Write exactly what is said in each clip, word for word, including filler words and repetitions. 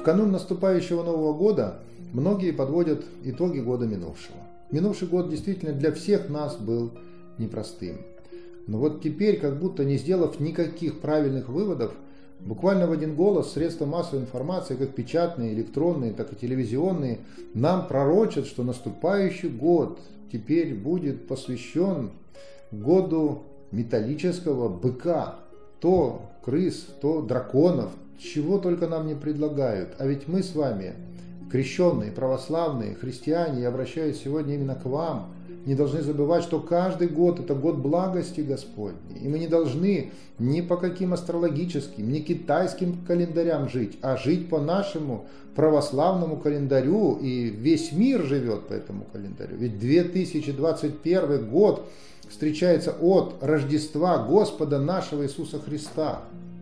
канун наступающего Нового года многие подводят итоги года минувшего. Минувший год действительно для всех нас был непростым. Но вот теперь, как будто не сделав никаких правильных выводов, буквально в один голос средства массовой информации, как печатные, электронные, так и телевизионные, нам пророчат, что наступающий год теперь будет посвящен году металлического быка. То крыс, то драконов, чего только нам не предлагают. А ведь мы с вами, крещенные, православные, христиане, я обращаюсь сегодня именно к вам, не должны забывать, что каждый год это год благости Господней. И мы не должны ни по каким астрологическим, ни китайским календарям жить, а жить по нашему православному календарю. И весь мир живет по этому календарю. Ведь две тысячи двадцать первый год встречается от Рождества Господа нашего Иисуса Христа.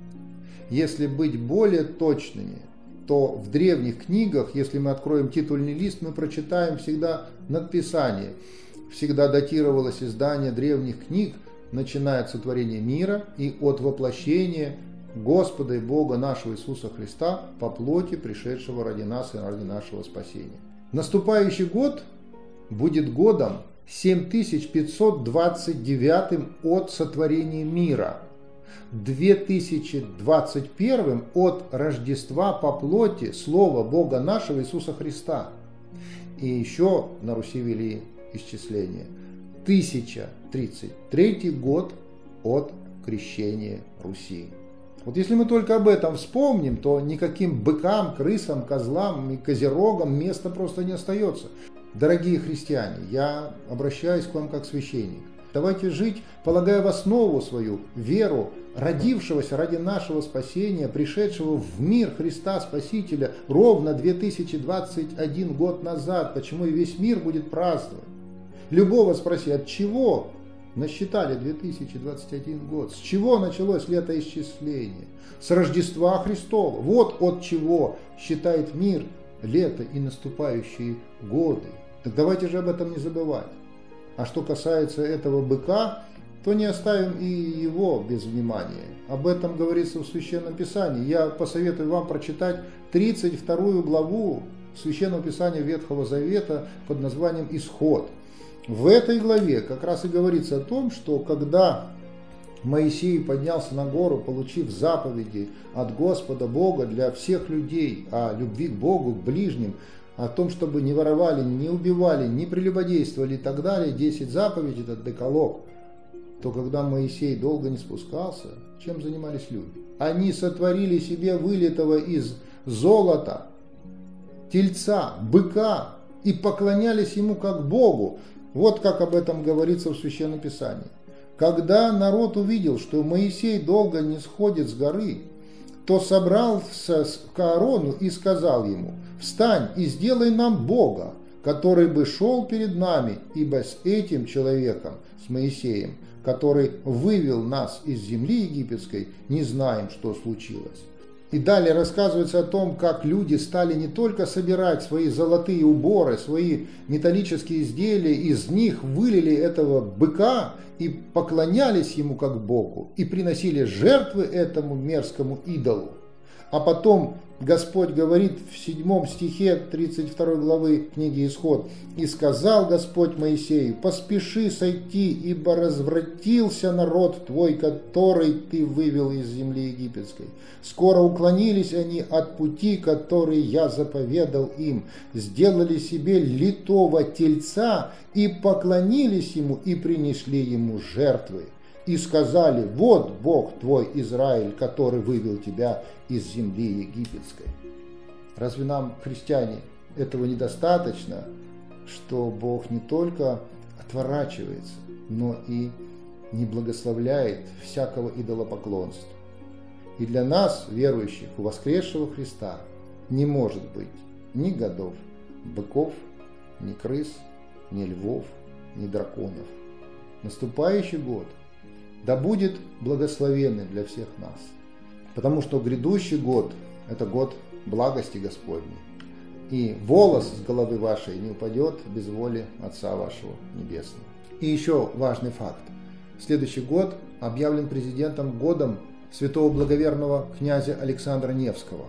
Если быть более точными, то в древних книгах, если мы откроем титульный лист, мы прочитаем всегда надписание. Всегда датировалось издание древних книг, начиная от сотворения мира и от воплощения Господа и Бога нашего Иисуса Христа по плоти, пришедшего ради нас и ради нашего спасения. Наступающий год будет годом семь тысяч пятьсот двадцать девятым от сотворения мира, две тысячи двадцать первым от Рождества по плоти Слова Бога нашего Иисуса Христа. И еще на Руси вели исчисление. тысяча тридцать третий год от крещения Руси. Вот если мы только об этом вспомним, то никаким быкам, крысам, козлам и козерогам места просто не остается. Дорогие христиане, я обращаюсь к вам как священник. Давайте жить, полагая в основу свою веру родившегося ради нашего спасения, пришедшего в мир Христа Спасителя ровно две тысячи двадцать один год назад, почему и весь мир будет праздновать. Любого спроси, от чего насчитали две тысячи двадцать один год, с чего началось летоисчисление? С Рождества Христова. Вот от чего считает мир лето и наступающие годы. Так давайте же об этом не забывать. А что касается этого быка, то не оставим и его без внимания. Об этом говорится в Священном Писании. Я посоветую вам прочитать тридцать вторую главу Священного Писания Ветхого Завета под названием «Исход». В этой главе как раз и говорится о том, что когда Моисей поднялся на гору, получив заповеди от Господа Бога для всех людей о любви к Богу, к ближним, о том, чтобы не воровали, не убивали, не прелюбодействовали и так далее, десять заповедей, этот декалог, то когда Моисей долго не спускался, чем занимались люди? Они сотворили себе вылитого из золота тельца, быка и поклонялись ему как Богу. Вот как об этом говорится в Священном Писании. Когда народ увидел, что Моисей долго не сходит с горы, то собрался к Аарону и сказал ему: «Встань и сделай нам Бога, который бы шел перед нами, ибо с этим человеком, с Моисеем, который вывел нас из земли египетской, не знаем, что случилось». И далее рассказывается о том, как люди стали не только собирать свои золотые уборы, свои металлические изделия, из них вылили этого быка и поклонялись ему как Богу, и приносили жертвы этому мерзкому идолу. А потом Господь говорит в седьмом стихе тридцать второй главы книги Исход: «И сказал Господь Моисею: поспеши сойти, ибо развратился народ твой, который ты вывел из земли египетской. Скоро уклонились они от пути, который я заповедал им, сделали себе литого тельца и поклонились ему и принесли ему жертвы. И сказали: вот Бог твой Израиль, который вывел тебя из земли египетской». Разве нам, христиане, этого недостаточно, что Бог не только отворачивается, но и не благословляет всякого идолопоклонства? И для нас, верующих у воскресшего Христа, не может быть ни годов быков, ни крыс, ни львов, ни драконов. Наступающий год да будет благословенный для всех нас, потому что грядущий год – это год благости Господней, и волос с головы вашей не упадет без воли Отца вашего Небесного. И еще важный факт. Следующий год объявлен президентом годом святого благоверного князя Александра Невского.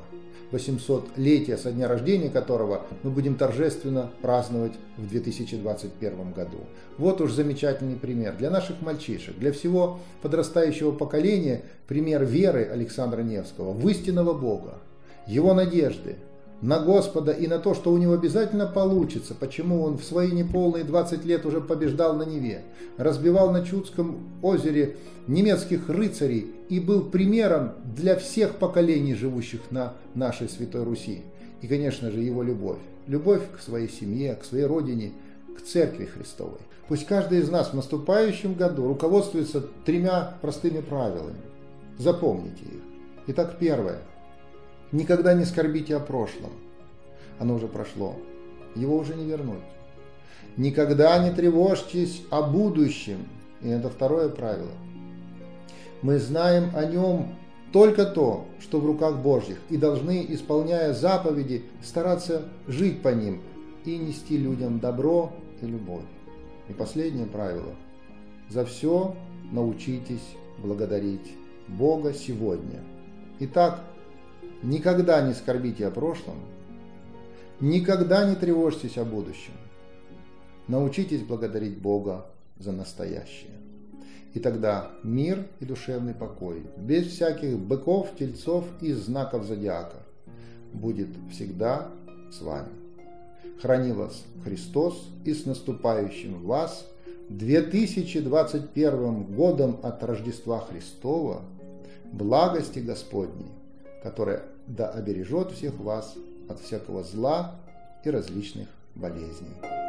восьмисотлетия со дня рождения которого мы будем торжественно праздновать в две тысячи двадцать первом году. Вот уж замечательный пример для наших мальчишек, для всего подрастающего поколения, пример веры Александра Невского в истинного Бога, его надежды на Господа и на то, что у него обязательно получится, почему он в свои неполные двадцать лет уже побеждал на Неве, разбивал на Чудском озере немецких рыцарей и был примером для всех поколений, живущих на нашей Святой Руси. И, конечно же, его любовь. Любовь к своей семье, к своей родине, к Церкви Христовой. Пусть каждый из нас в наступающем году руководствуется тремя простыми правилами. Запомните их. Итак, первое. Никогда не скорбите о прошлом. Оно уже прошло. Его уже не вернуть. Никогда не тревожьтесь о будущем. И это второе правило. Мы знаем о нем только то, что в руках Божьих, и должны, исполняя заповеди, стараться жить по ним и нести людям добро и любовь. И последнее правило. За все научитесь благодарить Бога сегодня. Итак, никогда не скорбите о прошлом, никогда не тревожьтесь о будущем. Научитесь благодарить Бога за настоящее. И тогда мир и душевный покой, без всяких быков, тельцов и знаков зодиака, будет всегда с вами. Храни вас Христос, и с наступающим вас две тысячи двадцать первым годом от Рождества Христова, благости Господней, которая да обережет всех вас от всякого зла и различных болезней.